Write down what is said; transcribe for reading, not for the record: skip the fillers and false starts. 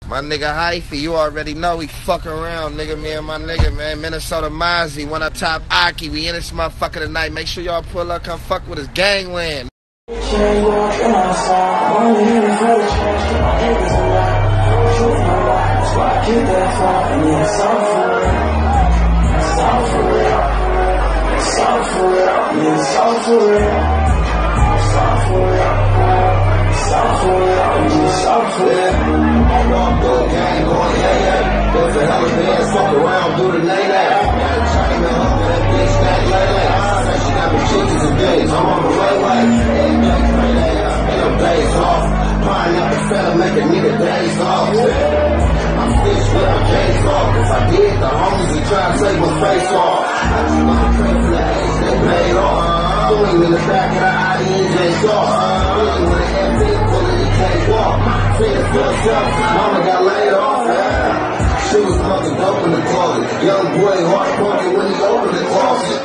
My nigga Hyphy, you already know we fuck around, nigga. Me and my nigga, man. Minnesota Mozzie, one up top Aki. We in this motherfucker tonight. Make sure y'all pull up, come fuck with us. Gangland. Fuck around, do the lay that. Chain up, that bitch that lay. Say she got me chickens and days. I'm on the way. Ain't no days off. Pine up the fella, make a nigga days off. I'm fish with my case off. If I did, the homies would try to take my face off. I just wanna pray for the A's they paid off. Pulling in the back of the IEJ sauce. Pulling with an MP, pulling the can't walk. Feel for herself, mama got laid off. She was fucking dope in the closet. Young boy, hard pocket when he opened the closet.